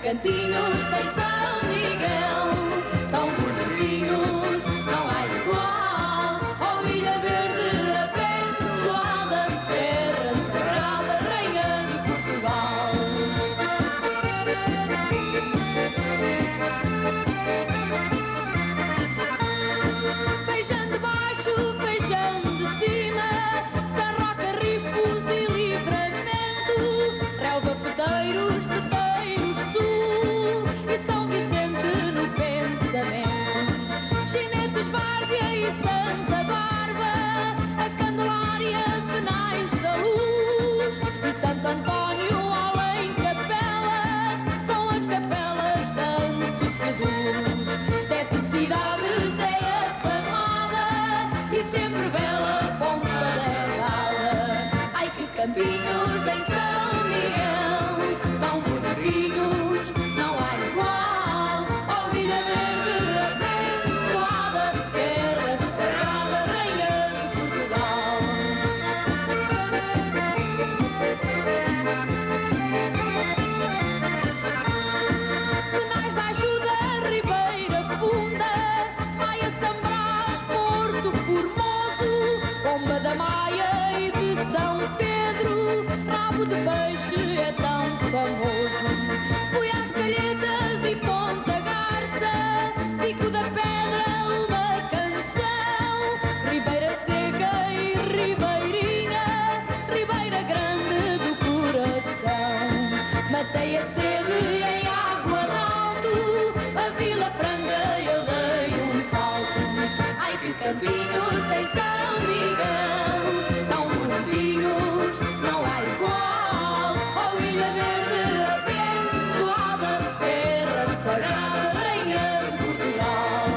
cantinhos tem São Miguel, tão bonitinhos, não há igual. Oh, Ilha Verde, abençoada, terra sagrada, rainha de Portugal. Feijão de baixo, feijão de cima, Sarroca, Rifos e Livramento, Relva, Pedreiros, Teteiros Sul e São Vicente no pensamento. Chineses, Várzea e Santa Bárbara, a Candelária, Penais da Luz e Santo António, além capelas, com as capelas tanto seduz. Sete cidades é afamada e sempre bela ponta da gala. Ai, que campinhos em São Miguel, tão bonitinhos, não há igual. Oh, Ilha Verde, abençoada, terra sagrada, rainha de Portugal. Penais da Ajuda, Ribeira Funda, Maia, São Brás, Porto Formoso, Pomba da Maia e de São Pedro, Rabo de Peixe é tão famoso. Fui às Calhetas e Ponta Garça, Pico da Pedra, uma canção, Ribeira Seca e Ribeirinha, Ribeira Grande do Coração. Mateia de Sede em Água d'Alto, a Vila Franca eu dei um salto. Ai, que cantinhos tem São Miguel, tão bonitinhos, não há igual. Oh, Ilha Verde, abençoada, terra sagrada, rainha de Portugal.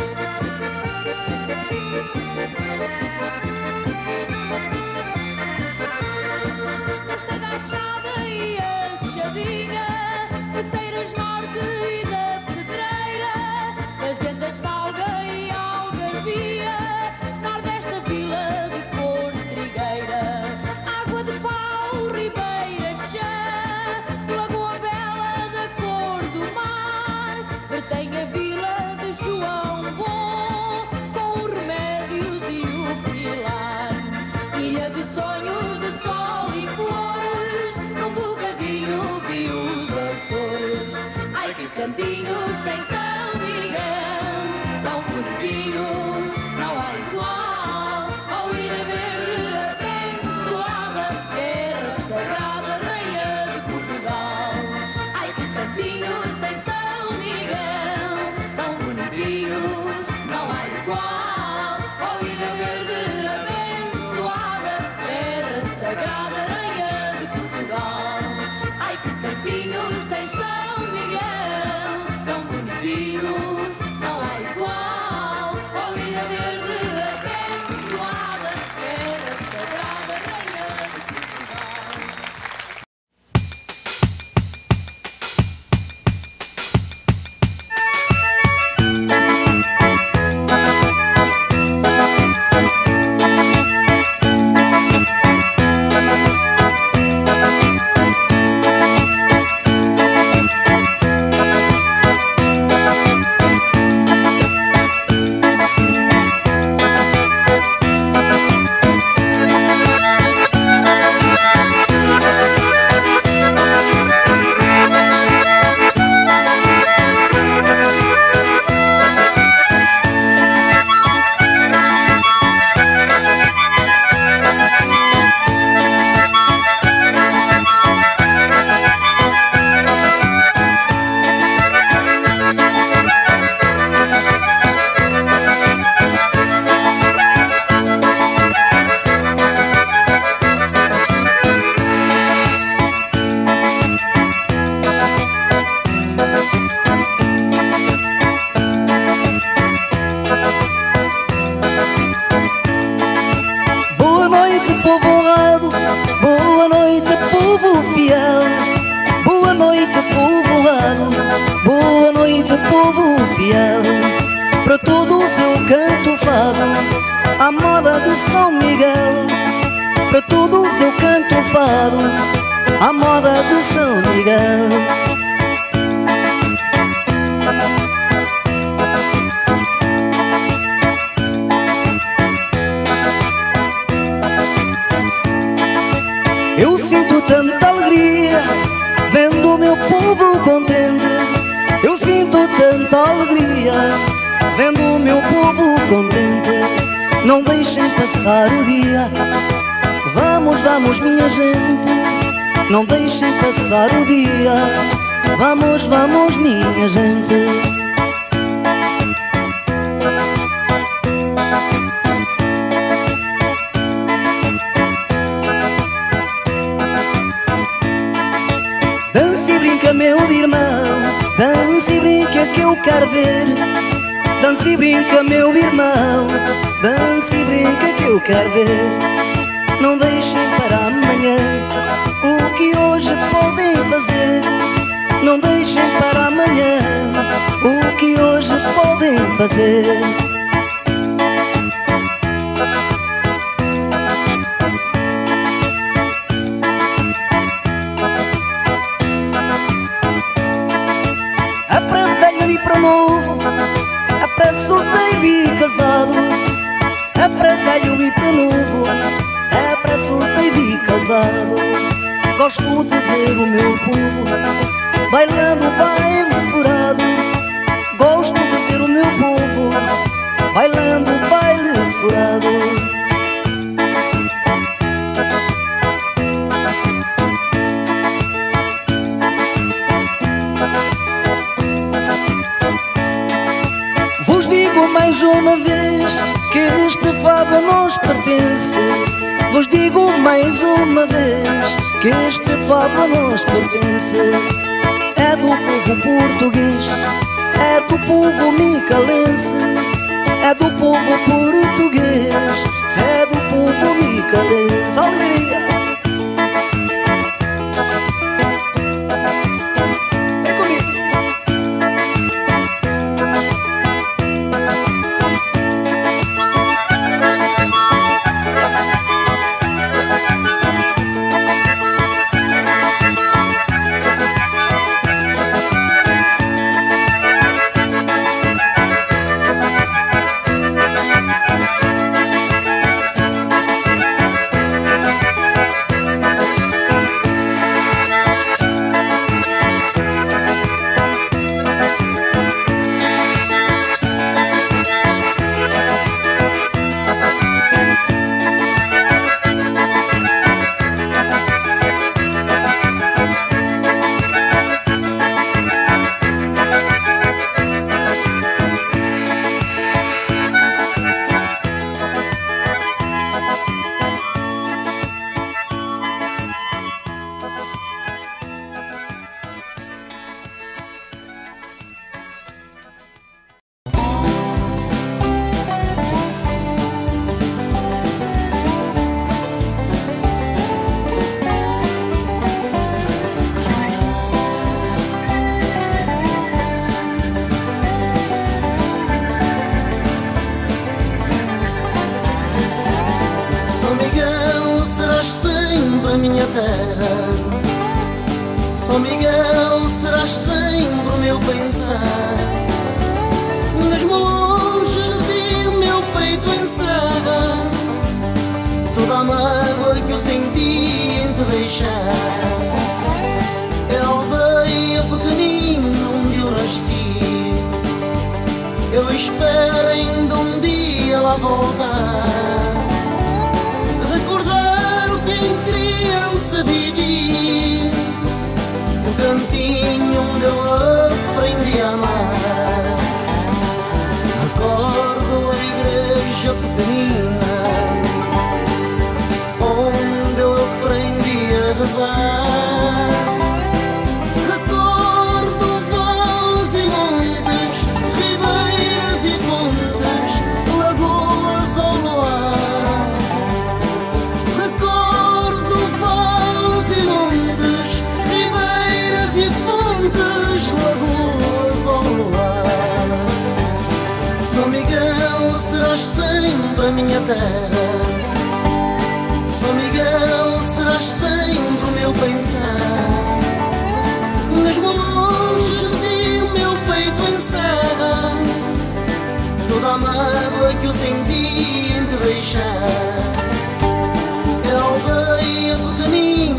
Costa da Achada e a Chavinha, Peteiras Norte e da Pedreira, as Vendas de Alga e Algarvia, Nordeste da Vila de Porto Trigueira, Água de Pau, Ribeira Chã, Lagoa Bela da Cor do Mar, Bertenha, Vila de João Bom, com o Remédios e o Pilar, Ilha de Sonhos, de Sol e Flores, num bocadinho vi os Açores. Ai, que cantinhos tem São Miguel, tão bonitinhos, não há igual. Oh, Ilha Verde, abençoada, terra sagrada, rainha de Portugal. Ai, que cantinhos tem São Miguel, tão bonitinhos, não há igual. Oh, Ilha Verde, abençoada, terra sagrada, rainha de Portugal. Ai, que cantinhos tem São Miguel, tão bonitinhos, não há igual. Oh, Ilha Verde, abençoada, terra sagrada, rainha de Portugal. Para todos eu canto fado, à moda de São Miguel. Para todos eu canto fado, à moda de São Miguel. Eu sinto tanta alegria vendo o meu povo contente. Eu sinto tanta alegria vendo o meu povo contente. Não deixem passar o dia. Vamos, vamos, minha gente, não deixem passar o dia. Vamos, vamos, minha gente. Dança e brinca, meu irmão, dança e brinca que eu quero ver. Dança e brinca, meu irmão, dança e brinca que eu quero ver. Não deixem para amanhã o que hoje podem fazer. Não deixem para amanhã o que hoje podem fazer. É para velho e para novo, é para solteiro e casado. É para velho e para novo, é para solteiro e casado. Gosto de ver o meu povo bailando baile furado. Gosto de ver o meu povo bailando baile furado. Vos digo mais uma vez que este fado nos pertence. Vos digo mais uma vez que este fado nos pertence. É do povo português, é do povo micalense. É do povo português, é do povo micalense. Alegria! Vem comigo! A minha terra, São Miguel, serás sempre o meu pensar. Mesmo longe de ti o meu peito encerra toda a mágoa que eu senti em te deixar. É a aldeia pequenina onde eu nasci, eu espero ainda um dia lá voltar. Em criança vivi no cantinho onde eu aprendi a amar. Recordo a igreja pequenina onde eu aprendi a rezar. Recordo vales e montes, ribeiras e fontes, lagoas ao luar. Lagoas ao luar. São Miguel, serás sempre a minha terra. São Miguel, serás sempre o meu pensar. Mesmo longe de ti o meu peito encerra toda a mágoa que eu senti em te deixar. É a aldeia pequenina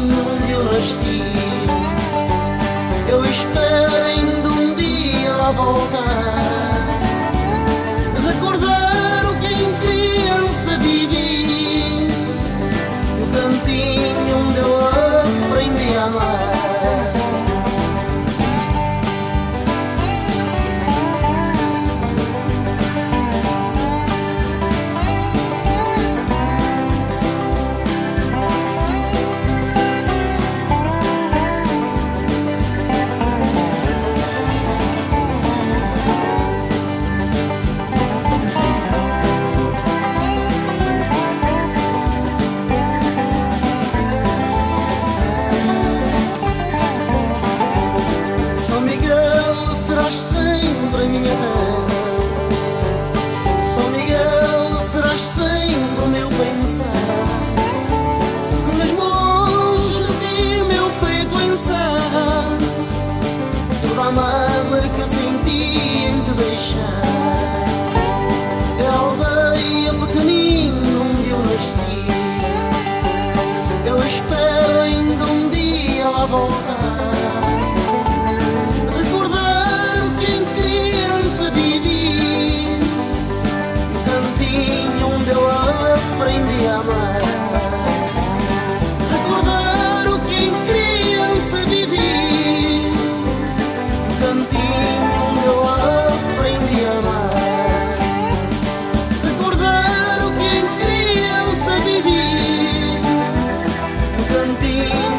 cantinho